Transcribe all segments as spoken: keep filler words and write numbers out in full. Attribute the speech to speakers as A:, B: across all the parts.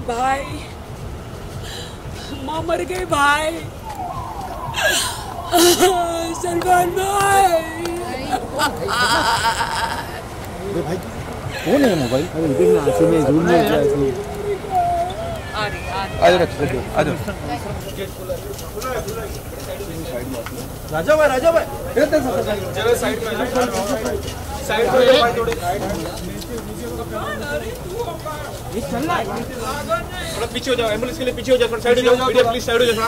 A: भाई माँ मर गई भाई। सलमान भाई।
B: अरे भाई कौन है मोबाइल? अरे देखना ऐसे में झूठ में ऐसे आज रख दो आज राजा भाई राजा भाई चलो साइड पे साइड पे भाई थोड़े ये चल रहा है थोड़ा पीछे हो जाओ एम्बुलेंस के लिए पीछे हो जाओ साइड हो जाओ मीडिया प्लीज साइड हो जाओ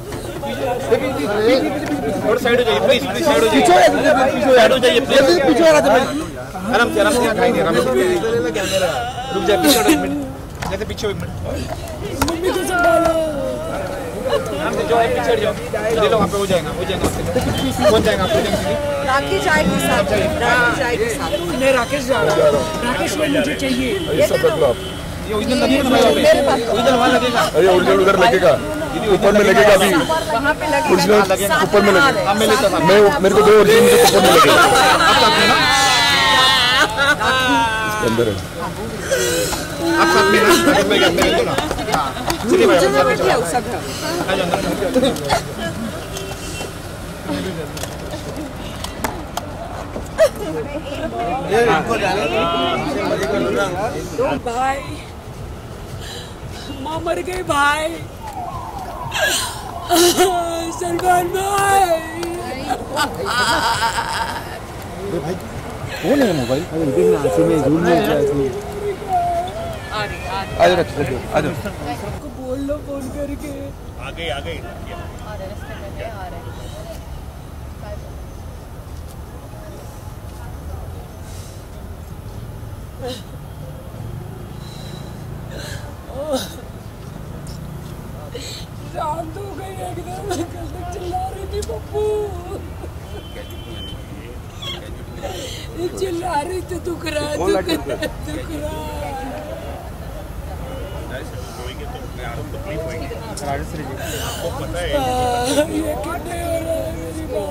B: थोड़ा साइड हो जाइए प्लीज प्लीज साइड हो जाइए साइड हो जाइए प्लीज पीछे आ रहा है आराम से आराम से खाई नहीं आराम से रुक जा पीछे एक मिनट जैसे पीछे एक मिनट
A: मम्मी को संभालो।
B: आराम से जाओ पीछे जाओ ले लो वहां पे हो जाएगा हो जाएगा पहुंच जाएगा आपको
A: राखी जाएगी साथ राखी जाएगी साथ मैं राकेश जा रहा हूं राकेश में मुझे चाहिए
B: ये सब बदलो आप ये ओरिजिनल लगेगा ओरिजिनल वहां लगेगा अरे ओरिजिनल उधर लगेगा ऊपर में लगेगा अभी
A: वहां पे लगेगा
B: ऊपर में लगेगा हां मैं लेता था मैं मेरे को दो ओरिजिनल मुझे ऊपर में लगेगा आप साथ में ना इसके अंदर है आप साथ में ना मैं मैं ले लो ना चलिए भाई आप बैठिए उस सब आ जाओ अंदर ये इनको जाने मजे कर रहा हूं
A: भाई माँ मर गई भाई। सलमान भाई।
B: अरे भाई कौन है मोबाइल? अरे देखना ऐसे में झूठ में ऐसे आज रख दो आज
A: को बोल लो फोन करके
C: आ गई आ गई
A: रात हो गई एकदम कल तक चिल्ला रही थी पप्पू ये चिल्ला रही थी दुख रहा है दुख रहा है दुख रहा है ये कितने हो रहा है मेरी माँ।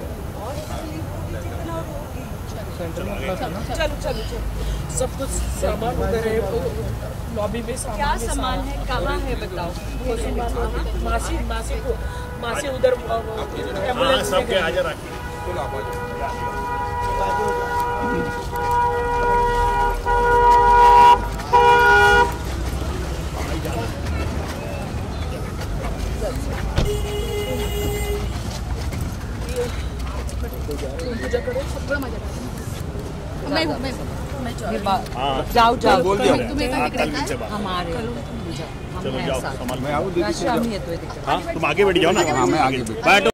A: चलो चलो चलो सब कुछ सामान उधर है लॉबी में सामान
D: क्या सामान है कहाँ है बताओ
A: मासी मासी को मासी उधर एम्बुलेंस
C: सब के आजा राखी
D: मैं मैं मैं
A: जाओ जाओ
C: बोल दिया
D: हमारे
C: चलो जाओ संभाल
D: मैं आऊँ दीदी से
C: हाँ तुम आगे बैठ जाओ ना
B: हाँ मैं आगे बैठ